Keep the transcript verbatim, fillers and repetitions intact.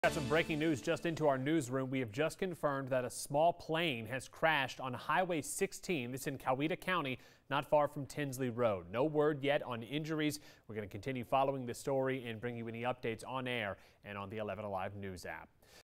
Got some breaking news just into our newsroom. We have just confirmed that a small plane has crashed on Highway sixteen. This in Coweta County, not far from Tinsley Road. No word yet on injuries. We're going to continue following this story and bring you any updates on air and on the eleven Alive News app.